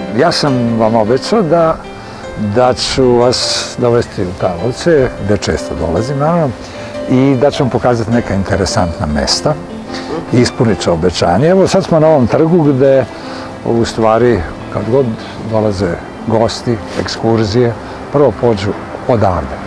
Ja sam vam obećao da ću vas dovesti u Karlovce, gde često dolazim, naravno, i da ću vam pokazati neka interesantna mesta i ispunit ću obećanje. Evo, sad smo na ovom trgu gde, u stvari, kad god dolaze gosti, ekskurzije, prvo pođu odavde.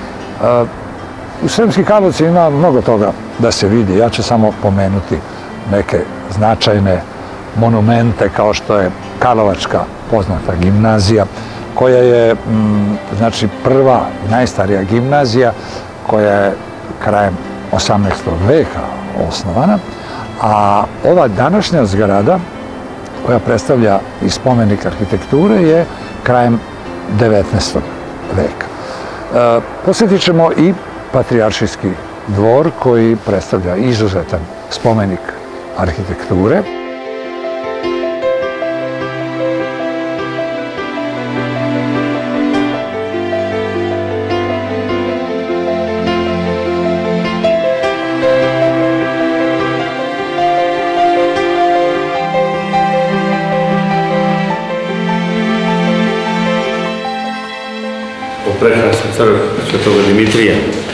U Sremskim Karlovci ima mnogo toga da se vidi. Ja ću samo pomenuti neke značajne monumente kao što je Karlovačka poznata gimnazija, koja je znači prva i najstarija gimnazija koja je krajem 18. veka osnovana, a ova današnja zgrada koja predstavlja i spomenik arhitekture je krajem 19. veka. Posjetit ćemo i Patrijaršijski dvor koji predstavlja izuzetan spomenik arhitekture. Prekrasna crkva Svetoga Dimitrija,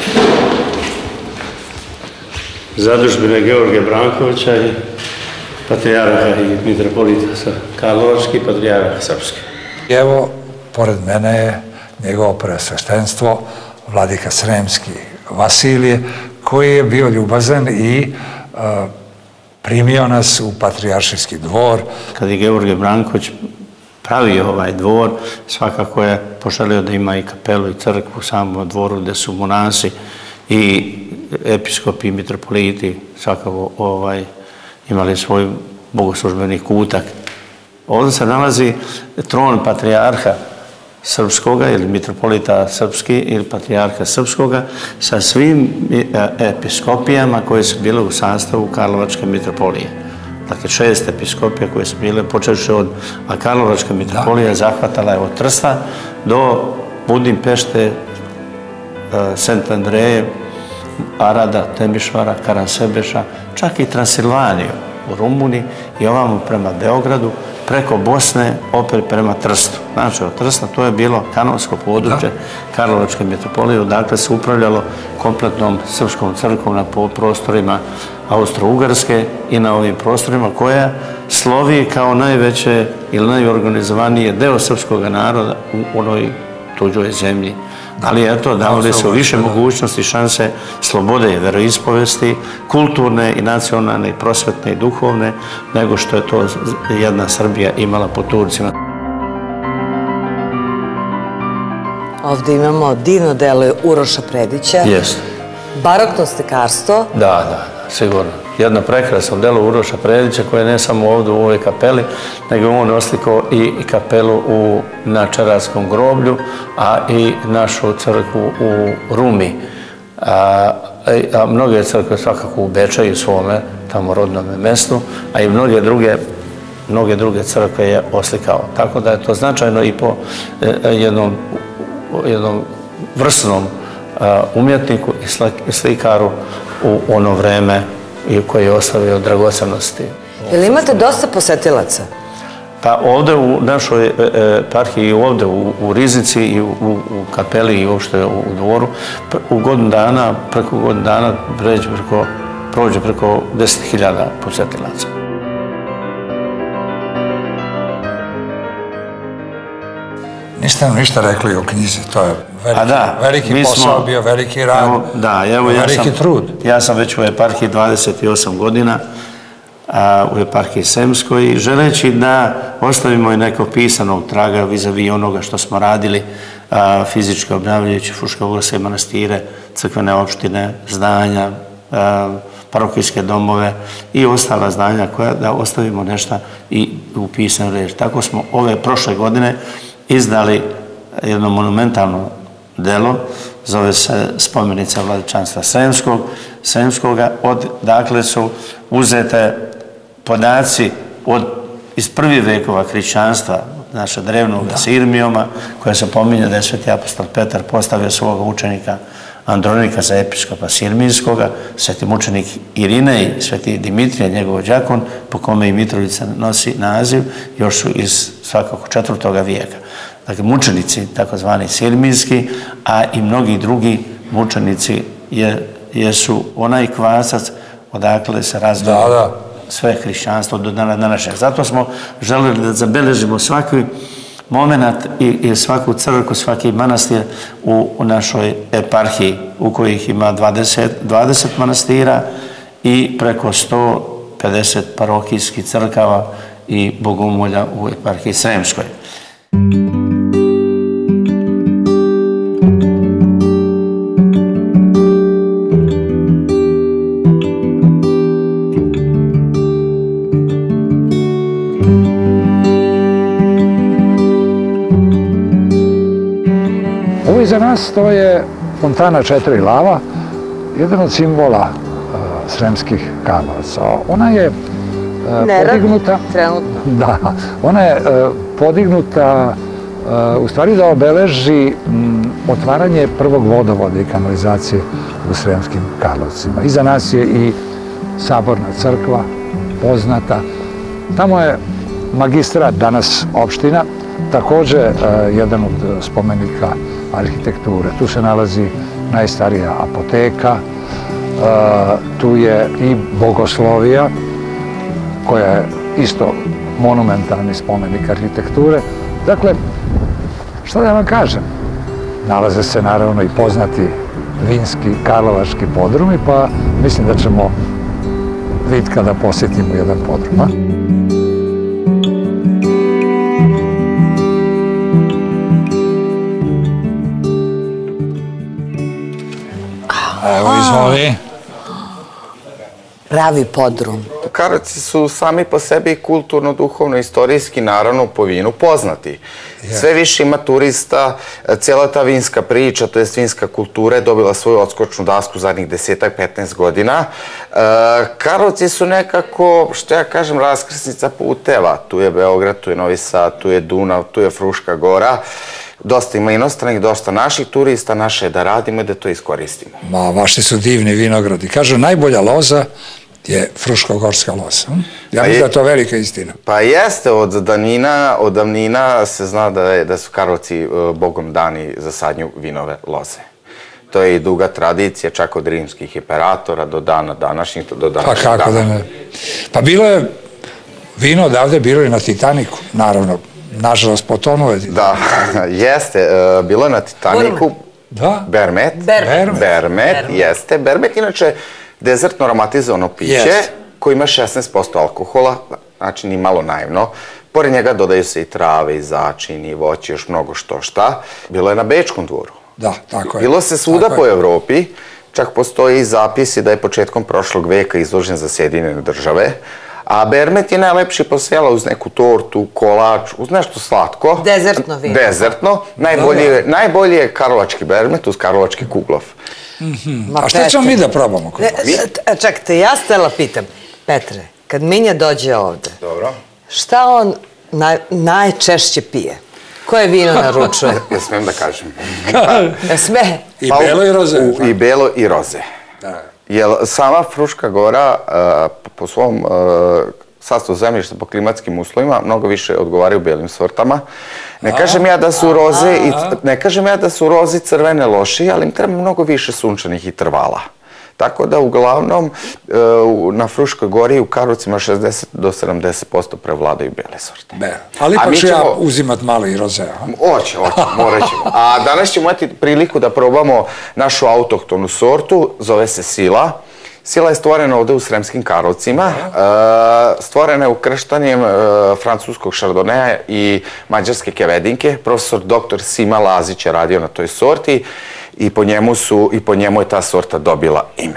zadužbine Georgija Brankovića i patrijarha i mitropolita Karlovački, patrijarha Srpski. Evo, pored mene je njegovo preosveštenstvo, vladika Sremski Vasilije, koji je bio ljubazan i primio nas u Patrijaršijski dvor. Kad je Georgije Branković pravio ovaj dvor, svakako je poželio da ima i kapelu i crkvu u samom dvoru gde su monasi i episkopi i mitropoliti svakako imali svoj bogoslužbeni kutak. Ovdje se nalazi tron patrijarha srpskoga ili mitropolita srpski ili patrijarha srpskoga sa svim episkopijama koje su bile u sastavu Karlovačke mitropolije. Dakle, 6 episkopija koje su bile, počevši od Karlovačka mitropolija zahvatala je od Trsta do Budimpešte, Sent Andreje, Arada, Temišvara, Karansebeša, čak i Transilvaniju u Rumuniji i ovamo prema Beogradu, preko Bosne, opet prema Trstu. Znači, od Trsta to je bilo kanonsko područje Karlovačke mitropolije, odakle se upravljalo kompletnom srpskom crkvom na prostorima Austro-Ugarske i na ovim prostorima koja slovi kao najveće ili najorganizovanije deo srpskog naroda u onoj tuđoj zemlji. Ali eto, davali su više mogućnosti, šanse slobode i veroispovesti, kulturne i nacionalne i prosvetne i duhovne, nego što je to jedna Srbija imala po Turcima. Ovdje imamo divno delo Uroša Predića. Jeste. Barokno slikarstvo. Da, sigurno. Jedno prekrasno delo Uroša Predića koje ne samo ovdje u ovoj kapeli, nego on oslikao i kapelu na Čaradskom groblju, a i našu crkvu u Rumi. A mnoge crkve svakako u Bečaju svome, tamo rodnome mestu, a i mnoge druge crkve je oslikao. Tako da je to značajno i po jednom vrsnom umjetniku i slikaru u ono vreme koji je ostavio dragocenosti. Jel imate dosta posetilaca? Pa ovdje u našoj eparhiji i ovdje u Riznici i u kapeli i uopšte u dvoru preko godinu dana prođe preko 10.000 posetilaca. Niste nam ništa rekli o knjizi, to je veliki posao bio, veliki rad, veliki trud. Ja sam već u eparhiji 28 godina, u eparhiji Sremskoj, i želeći da ostavimo i nekog pisanog traga vis-a-vis onoga što smo radili, fizički obnavljajući fruškogorske manastire, crkvene opštine, zdanja, parokijske domove i ostala zdanja koja da ostavimo nešto i u pisanu reč. Tako smo ove prošle godine izdali jedno monumentalno delo, zove se Spomenica Vladičanstva Sremskoga, dakle su uzete podaci iz prvih vekova hrišćanstva, naše drevnog Sirmijoma, koja se pominje da je sveti apostol Petar postavio svoga učenika Andronika za episkopa Sirmijskoga, sveti mučenik Irinej, sveti Dimitrije, njegov đakon, po kome i Mitrovica nosi naziv, još su iz svakako 4. vijeka. Dakle, mučenici, takozvani Sirmijski, a i mnogi drugi mučenici jesu onaj kvasac odakle se razvija sve hrišćanstvo do dana današnjeg. Zato smo želeli da zabeležimo svaki moment i svaku crkvu, svaki manastir u našoj eparhiji, u kojih ima 20 manastira i preko 150 parohijskih crkava i bogomolja u eparhiji Sremskoj. Iza nas to je fontana 4 lava, jedan od simbola Sremskih Karlovaca. Ona je podignuta... trenutno. Da, ona je podignuta u stvari da obeleži otvaranje prvog vodovoda i kanalizacije u Sremskim Karlovcima. Iza nas je i Saborna crkva, poznata. Tamo je magistrat, danas opština, također jedan od spomenika arhitekture. Tu se nalazi najstarija apoteka, tu je i bogoslovija, koja je isto monumentalni spomenik arhitekture. Dakle, šta da vam kažem? Nalaze se naravno i poznati vinski, karlovački podrumi, pa mislim da ćemo vidjeti kada posjetimo jedan podrum. Evo, izvoli. Pravi podrum. Karlovci su sami po sebi kulturno, duhovno, istorijski, naravno po vinu poznati. Sve više ima turista, cijela ta vinska priča, to je vinska kultura, je dobila svoju odskočnu dasku zadnjih 10-15 godina. Karlovci su nekako, što ja kažem, raskrsnica puteva. Tu je Beograd, tu je Novi Sad, tu je Dunav, tu je Fruška Gora. Dosta ima inostranih, dosta naših turista, naše je da radimo i da to iskoristimo. Ma, vaši su divni vinogradi. Kažu, najbolja loza je fruškogorska loza. Ja mislim da je to velika istina. Pa jeste, od davnina se zna da su Karlovci bogom dani za sadnju vinove loze. To je i duga tradicija, čak od rimskih imperatora do dana današnjih, do današnjeg dana. Pa kako da ne? Pa bilo je vino odavde, bilo je na Titaniku, naravno. Nažalost, potonuo je. Da, jeste. Bilo je na Titaniku Bermet. Bermet, jeste. Bermet, inače, dezertno aromatizovano piće koje ima 16% alkohola, znači ni malo naivno. Pored njega dodaju se i trave, i začin, i voće, još mnogo što šta. Bilo je na Bečkom dvoru. Da, tako je. Bilo se svuda po Evropi. Čak postoji i zapisi da je početkom prošlog veka izložen za Sjedinjene Države. A Bermet je najlepši po sela uz neku tortu, kolač, uz nešto slatko. Dezertno vino. Dezertno. Najbolji je karlovački Bermet uz karlovački kuglov. A šta ćemo mi da probamo? Čekajte, ja stela pitam. Petre, kad Minja dođe ovde, šta on najčešće pije? Koje vino naručuje? Ja smem da kažem. Sme? I belo i roze. I belo i roze. Jer sama Fruška Gora po svom sastavu zemljišta, po klimatskim uslovima, mnogo više odgovaraju belim sortama. Ne kažem ja da su roze crvene lošije, ali im treba mnogo više sunčanih i trvala. Tako da uglavnom na Fruškoj Gori u Karlovcima 60 do 70% prevladaju bele sorte. Ali ipak ću ja uzimat malo i roze. Hoće, morat ćemo. A danas ćemo imati priliku da probamo našu autohtonu sortu, zove se Sila. Sila je stvorena ovde u Sremskim Karlovcima. Stvorena je ukrštanjem francuskog šardoneja i mađarske kevedinke. Profesor dr. Sima Lazić je radio na toj sorti i po njemu je ta sorta dobila ime.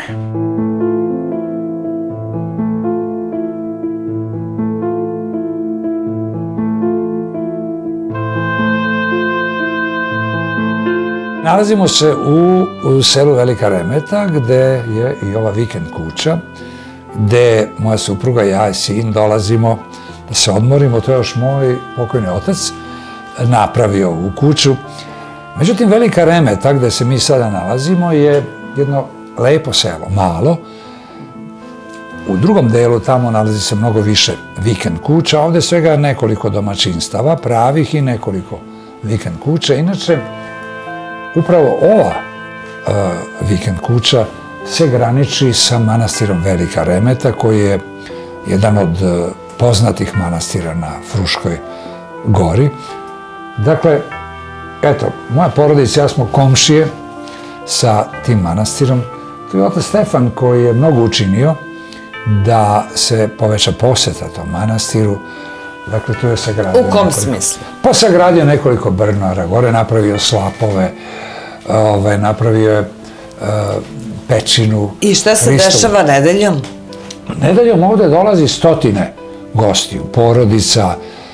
Nalazimo se u selu Velika Remeta, gde je i ova vikend kuća, gde moja supruga, ja i sin dolazimo da se odmorimo. To je još moj pokojni otac napravio u kuću. Međutim, Velika Remeta, gde se mi sada nalazimo, je jedno lepo selo, malo. U drugom delu tamo nalazi se mnogo više vikend kuća, ovde svega nekoliko domaćinstava, pravih i nekoliko vikend kuća. Inače, upravo ova vikend kuća se graniči sa manastirom Velika Remeta, koji je jedan od poznatih manastira na Fruškoj gori. Dakle, eto, moja porodica i ja smo komšije sa tim manastirom. Tu je otac Stefan koji je mnogo učinio da se poveća poseta tom manastiru. Dakle, tu je sagradio... U kom smislu? Pa sagradio nekoliko brnara, gore napravio slapove, napravio je pećinu. I šta se dešava nedeljom? Nedeljom ovde dolazi stotine gostiju, porodica,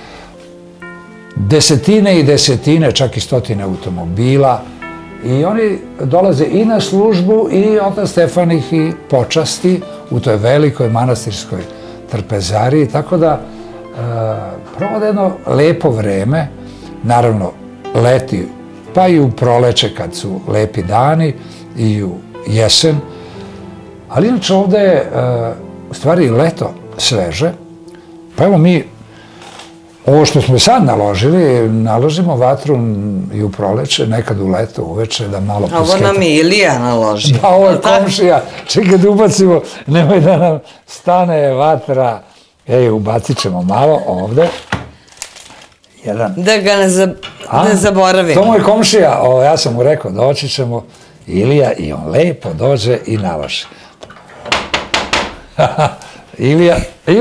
desetine i desetine, čak i stotine automobila. I oni dolaze i na službu i otac Stefan ih i počasti u toj velikoj manastirskoj trpezariji, tako da provode jedno lepo vreme, naravno leti, pa i u proleće kad su lepi dani i u jesen, ali inače ovde je u stvari leto sveže, pa evo mi ovo što smo sad naložili, naložimo vatru i u proleće, nekad u leto, uveče, da malo posketa. Ovo nam je Ilija naložio. Pa ovo je komšija, čekaj da ubacimo, nemoj da nam stane vatra. Ej, ubacit ćemo malo ovde. Jedan. Da ga ne zaboravimo. To moj komšija, ja sam mu rekao, doći ćemo Ilija i on lepo dođe i naloži. Ilija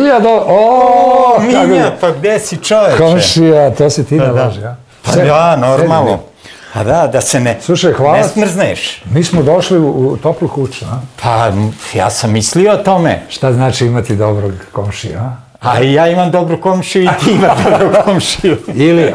Minja, pa gde si čoveče? Komšija, to si ti naloži, ja? Pa ja, normalno. A da se ne smrzneš. Mi smo došli u toplu kuću, a? Pa, ja sam mislio o tome. Šta znači imati dobrog komšija, a? A i ja imam dobru komšiju i ti ima dobru komšiju. Ilija,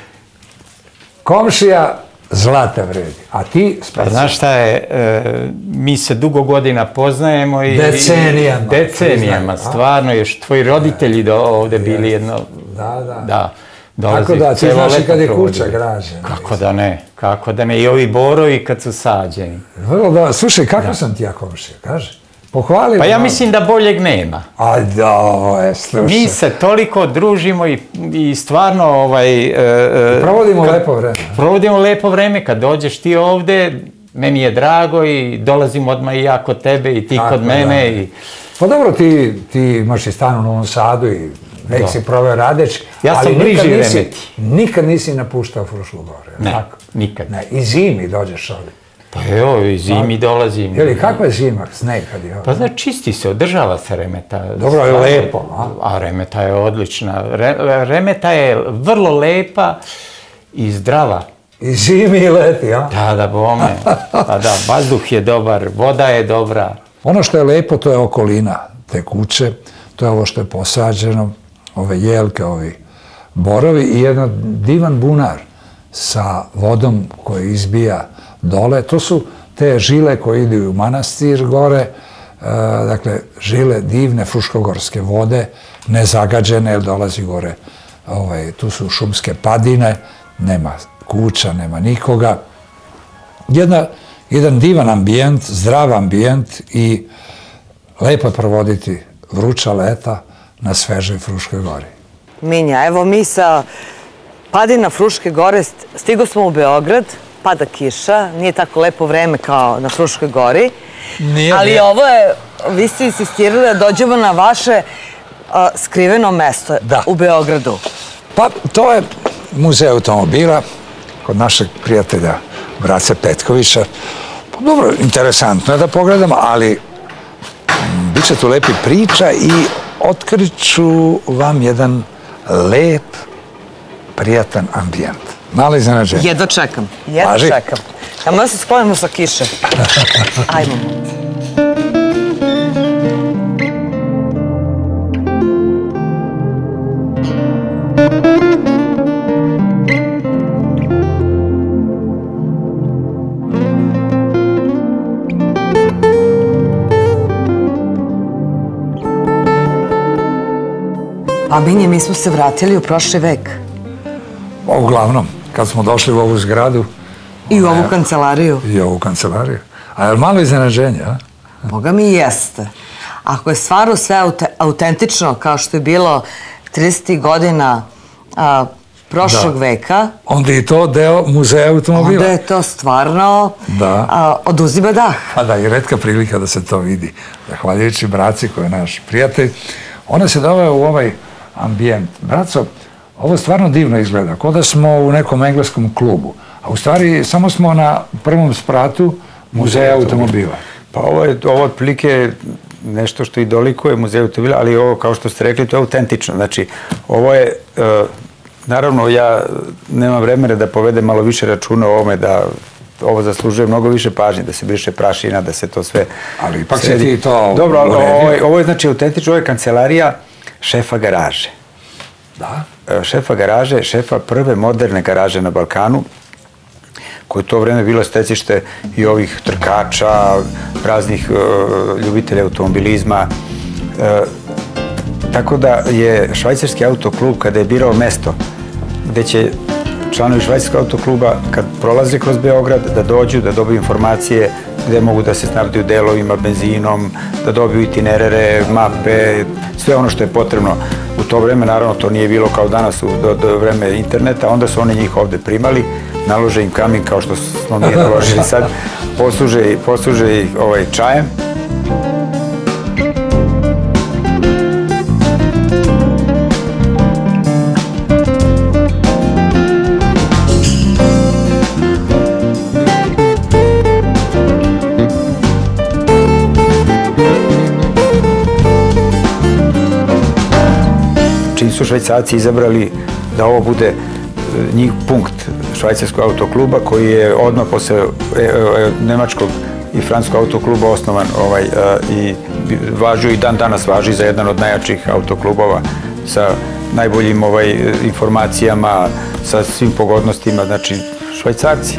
komšija zlata vredi, a ti Pa znaš šta je, mi se dugo godina poznajemo i... Decenijama, stvarno, još tvoji roditelji ovde bili jedno... Da. Tako da, ti znaš i kad je kuća građena. Kako da ne, i ovi borovi kad su sađeni. Vrlo da, slušaj, kako sam ti ja komšija, kaži? Pohvali. Pa ja mislim da boljeg nema. A da, slušaj. Mi se toliko družimo i stvarno... Provodimo lepo vreme. Provodimo lepo vreme, kad dođeš ti ovde, meni je drago i dolazim odmah i ja kod tebe i ti kod mene. Pa dobro, ti imaš i stan u Novom Sadu i vek si proveo radeći. Ja sam bliži Remeti. Nikad nisi napuštao Frušku goru. Ne, nikad. I zimi dođeš ovdje. Pa evo, i zimi dolazim. Jeli, kakva je zima, sneg kad je ovdje? Pa znači, čisti se, održava se Remeta. Dobro, je lepo, a? A Remeta je odlična. Remeta je vrlo lepa i zdrava. I zimi i leti, a? Da, bome. Pa da, vazduh je dobar, voda je dobra. Ono što je lepo, to je okolina te kuće, to je ovo što je posađeno, ove jelke, ovi borovi i jedan divan bunar sa vodom koji izbija dole. To su te žile koje idu u manastir gore, dakle žile divne fruškogorske vode, nezagađene jer dolazi gore. Tu su šumske padine, nema kuća, nema nikoga. Jedan divan ambijent, zdrav ambijent i lepo je provoditi vruća leta na svežoj Fruškoj gori. Minja, evo mi sa padina Fruške gore stigo smo u Beograd, pada kiša, nije tako lepo vreme kao na Fruškoj gori, ali ovo je, vi ste insistirali da dođemo na vaše skriveno mesto u Beogradu. Pa to je muzej automobila kod našeg prijatelja Brace Petkovića. Dobro, interesantno je da pogledamo, ali bit će tu lepi priča i otkriću vam jedan lep, prijatan ambijent. Malo iznenađenje. Jedva čekam. Ajmo da se sklonimo sa kiše. Ajmo. A Minje, mi smo se vratili u prošli vek. Uglavnom, kad smo došli u ovu zgradu, I u ovu kancelariju? I ovu kancelariju. A je li malo iznenađenje, a? Boga mi jeste. Ako je stvarno sve autentično kao što je bilo 30. godina prošlog veka... Onda je to deo muzeja automobila. Onda je to stvarno oduzima dah. Pa da, i retka prilika da se to vidi. Zahvaljujući braci koji je naš prijatelj, ona se doveo u ovaj ambijent. Braco, ovo stvarno divno izgleda, kao da smo u nekom engleskom klubu. A u stvari samo smo na prvom spratu muzeja automobila. Pa ovo je otprilike nešto što i dolikuje muzej automobila, ali ovo, kao što ste rekli, to je autentično. Znači, ovo je, naravno, ja nemam vremena da povedem malo više računa o ovome, da ovo zaslužuje mnogo više pažnje, da se briše prašina, da se to sve... Ali ipak se ti to... Dobro, ali ovo je, znači, autentično, ovo je kancelarija šefa garaže. Da? Šefa garaže, šefa prve moderne garaže na Balkanu, koje je to vreme bilo stecište i ovih trkača, raznih ljubitelja automobilizma. Tako da je švajcarski autoklub, kada je birao mesto gde će članovi švajcarskog autokluba, kad prolaze kroz Beograd, da dođu, da dobiju informacije gde mogu da se snabdeju delovima, benzinom, da dobiju itinerere, mape, sve ono što je potrebno. U to vreme, naravno, to nije bilo kao danas do vreme interneta, onda su oni njih ovde primali, nalože im kamin kao što smo mi naložili sad, posluže ih čajem. Čim su Švajcarci izabrali da ovo bude njih punkt švajcarskog autokluba, koji je odmah posle nemačkog i francuskog autokluba osnovan i važio i dan danas važi za jedan od najjačih autoklubova sa najboljim informacijama, sa svim pogodnostima, znači Švajcarci.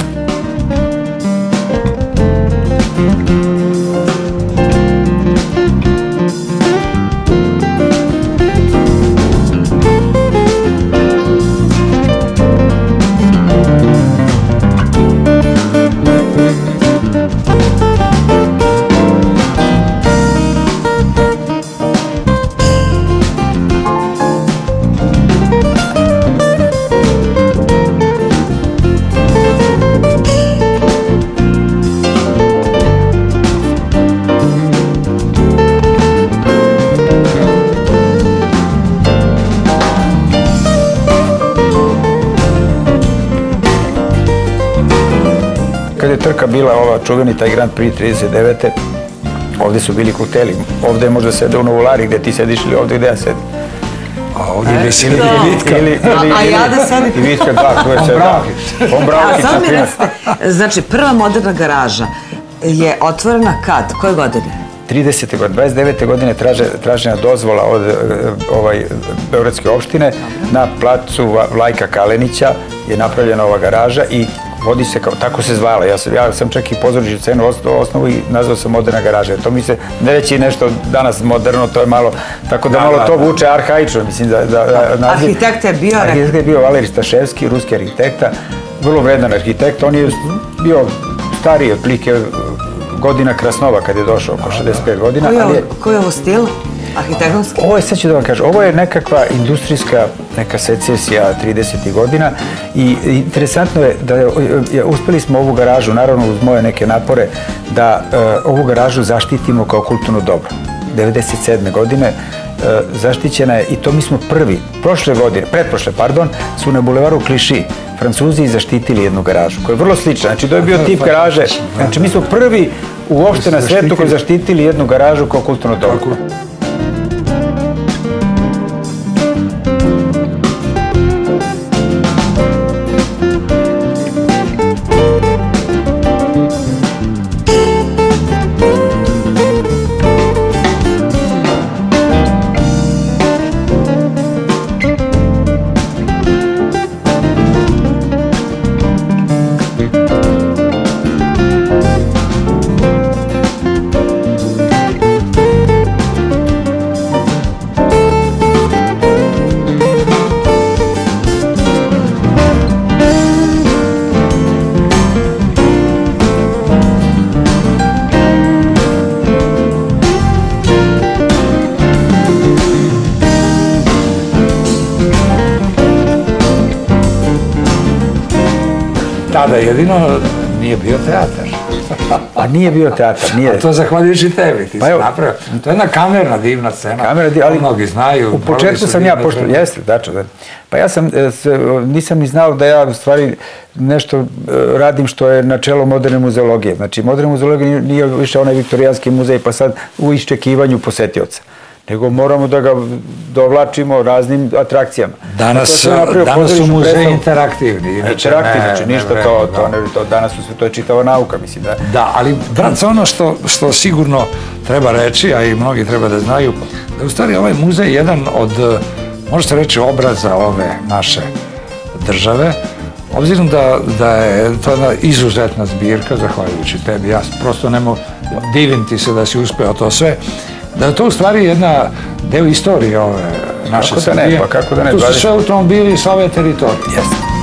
Kad je trka bila ova čuveni, taj Grand Prix 39. Ovde su bili kokteli. Ovde je možda sede u Novolari gde ti sediš ili ovde gde ja sedim. A ovdje je sedi Vitka. A ja da sedim. I Vitka, da, tu je sedi. A sad mi recite, znači prva moderna garaža je otvorena kad? Koje godine? 30. godine, 29. godine tražena dozvola od Beogradske opštine. Na placu Vlajka Kalenića je napravljena ova garaža i vodi se kao, tako se zvala. Ja sam čak i pozorišnu cenu osnovu i nazvao sam moderna garaža. To mi se ne reći nešto danas moderno, to je malo, tako da malo to vuče arhaično, mislim da naziv. Arhitekta je bio? Arhitekta je bio Valerij Staševski, ruski arhitekta, vrlo vredan arhitekt. On je bio stariji, otprilike godina Krasnova kad je došao, oko 65 godina. Koji je ovo stil? Arhitektonski? Ovo je, sad ću da vam kažem, ovo je nekakva industrijska neka secesija 30. godina i interesantno je da uspeli smo ovu garažu, naravno uz moje neke napore, da ovu garažu zaštitimo kao kulturno dobro. 97. godine zaštićena je i to mi smo prvi, pretprošle, su na bulevaru Kliši Francuzi zaštitili jednu garažu koja je vrlo slična. Znači to je bio tip garaže. Znači mi smo prvi uopšte na svetu koji zaštitili jednu garažu kao kulturno dobro. tada jedino nije bio teatar. A nije bio teatar, nije. A to zahvaljujući tebi, ti si napravio. To je jedna kamerna divna scena, ali mnogi znaju. U početku sam ja, pošto jeste, dačno, pa ja nisam ni znao da ja u stvari nešto radim što je načelo moderne muzeologije. Znači, moderna muzeologija nije više onaj viktorijanski muzej, pa sad u iščekivanju posetioca, nego moramo da ga dovlačimo raznim atrakcijama. Danas su muzeji interaktivni. Interaktivni, znači ništa to, danas to je čitava nauka, mislim da. Da, ali brat, ono što sigurno treba reći, a i mnogi treba da znaju, da u stvari ovaj muzej je jedan od, možete reći, obraza ove naše države, obzirom da je to jedna izuzetna zbirka, zahvaljujući tebi, ja prosto divim ti se da si uspeo to sve, da je to u stvari jedna deo istorije ove naše Srbije. Pa kako da ne? Tu su sve automobili sa ove teritorije. Jeste.